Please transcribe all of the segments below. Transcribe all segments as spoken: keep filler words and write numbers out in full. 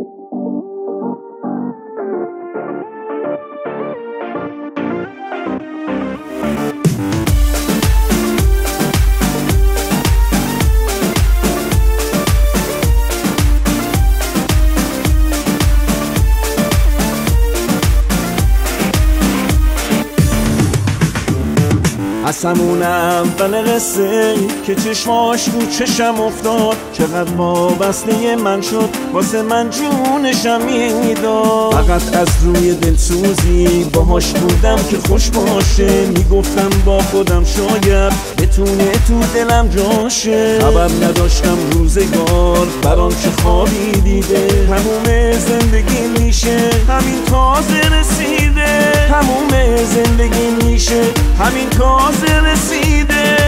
از همون اول قصه که چشماش رو چشم افتاد، چقدر وابسته من شد، واسه من جونشم میداد. فقط از روی دلسوزی باهاش بودم که خوش باشه، میگفتم با خودم شاید بتونه تو دلم جاشه. خبر نداشتم روزگار برام چه خوابی دیده، تموم زندگی میشه همین تازه رسیده، تموم زندگی میشه همین تازه رسیده.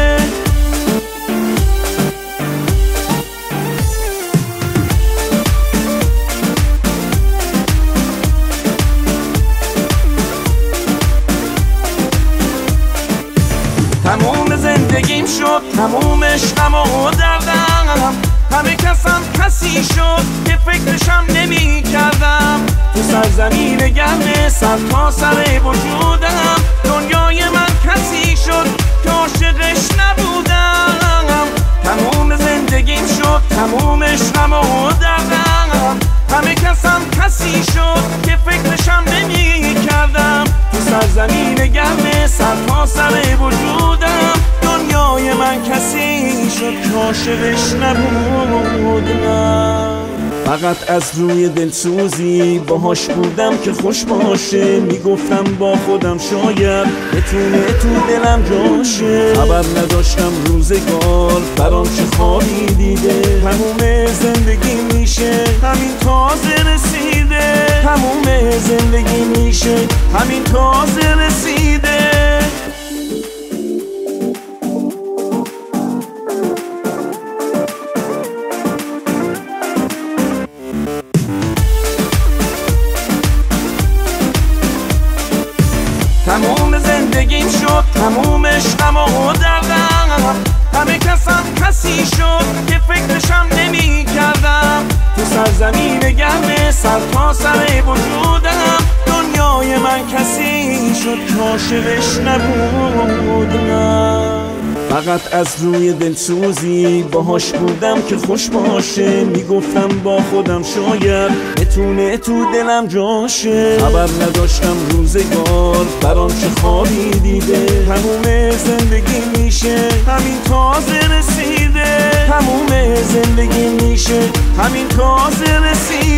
تموم زندگیم شد، تموم عشقم و دردم، همه کسم کسی شد که فکرشم نمی کردم. تو سرزمین گرم سر تا سر وجودم، دنیای من کسی شد که عاشقش نبودم. تموم زندگیم شد، تموم عشقم و دردم، همه کسم کسی شد که فکرشم نمی کردم. تو سرزمین گرم سر تا سر وجودم، دنیای من کسی شد که عاشقش نبودم. فقط از روی دلسوزی باهاش بودم که خوش باشه، میگفتم با خودم شاید بتونه تو دلم جاشه. خبر نداشتم روزگار برام چه خوابی دیده، تموم زندگی میشه همین تازه رسیده، تموم زندگی میشه همین تازه رسیده. تموم زندگیم شد، تموم عشقم و دردم، همه کسم کسی شد که فکرشم نمی کردم. تو سرزمین گرم سر تا سر وجودم، دنیای من کسی شد که عاشقش نبودم. فقط از روی دلسوزی باهاش بودم که خوش باشه، میگفتم با خودم شاید بتونه تو دلم جاشه. خبر نداشتم روزگار برام چه خوابی دیده، تموم زندگی میشه همین تازه رسیده، تموم زندگی میشه همین تازه رسیده.